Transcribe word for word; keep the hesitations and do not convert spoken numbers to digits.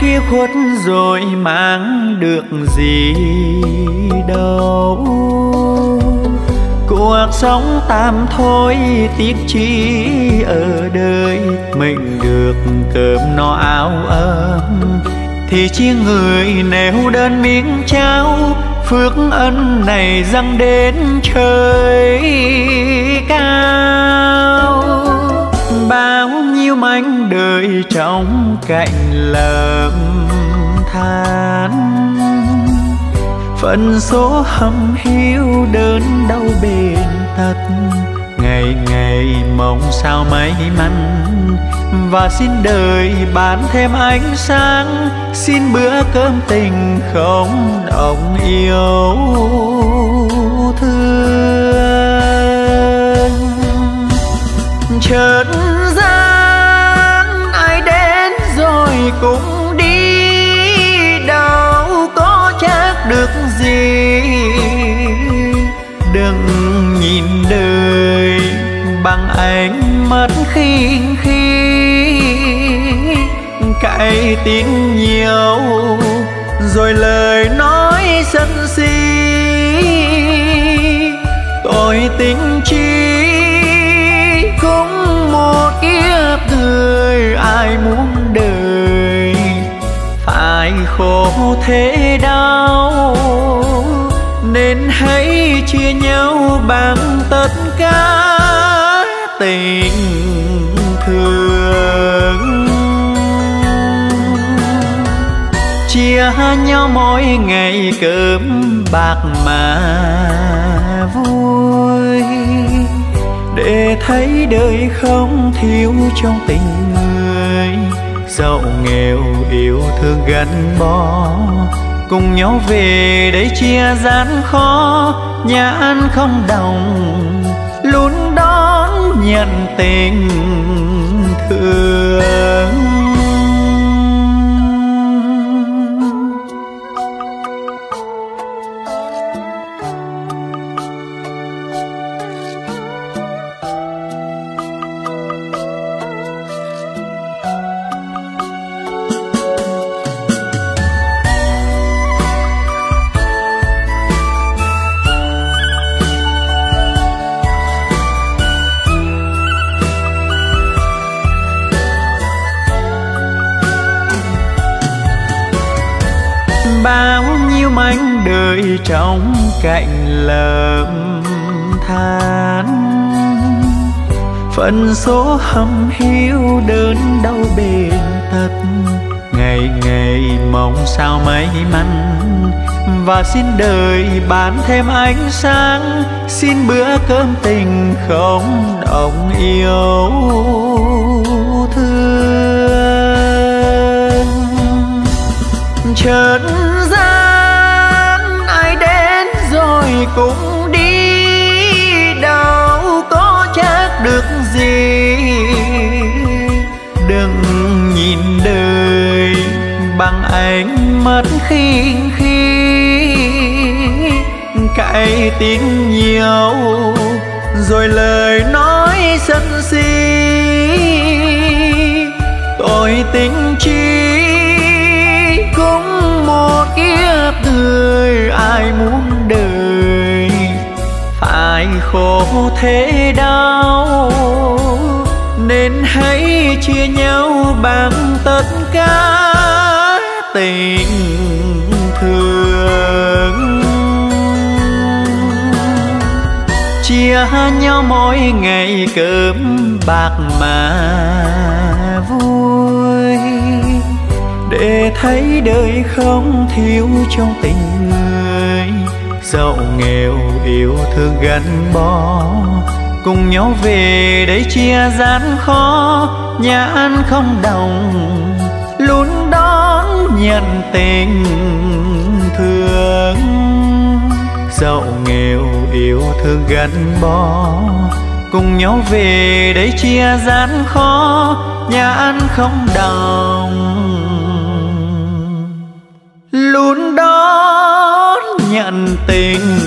kia khuất rồi mang được gì đâu. Cuộc sống tạm thôi tiếc chi ở đời, mình được cơm no áo ấm thì chia người nêu đơn miếng cháo. Phước ân này dâng đến trời cao, bao nhiêu mảnh đời trong cảnh lầm than. Phận số hầm hiu đớn đau bền thật, ngày ngày mong sao may mắn. Và xin đời ban thêm ánh sáng, xin bữa cơm tình không động yêu thương. Chợt gian ai đến rồi cũng đi, đâu có chắc được gì. Đừng nhìn đời bằng ánh mắt khinh khi, cậy tin nhiều rồi lời nói sân si. Tôi tính chi cũng một kiếp người, ai muốn đời phải khổ thế đau. Nên hãy chia nhau bằng tất cả tình thương, chia nhau mỗi ngày cơm bạc mà vui, để thấy đời không thiếu trong tình người. Dẫu nghèo yêu thương gắn bó, cùng nhau về đây chia gian khó. Nhà ăn không đồng luôn đón nhận tình thương. Bao nhiêu mảnh đời trong cảnh lầm than. Phận số hầm hiu đớn đau bền thật, ngày ngày mong sao may mắn. Và xin đời ban thêm ánh sáng, xin bữa cơm tình không động yêu thương. Chợt gian ai đến rồi cũng đi, đâu có chắc được gì. Đừng nhìn đời bằng ánh mắt khinh khi, cậy tin nhiều rồi lời nói sân si. Tôi tính chi cũng một kiếp người, ai muốn đời phải khổ thế đau. Nên hãy chia nhau bằng tất cả tình thương, chia nhau mỗi ngày cơm bạc mà vui, để thấy đời không thiếu trong tình người. Dẫu nghèo yêu thương gắn bó, cùng nhau về đây chia gian khó. Nhà ăn không đồng luôn đón nhận tình thương. Dẫu nghèo yêu thương gắn bó, cùng nhau về đây chia gian khó. Nhà ăn không đồng luôn đón nhận tình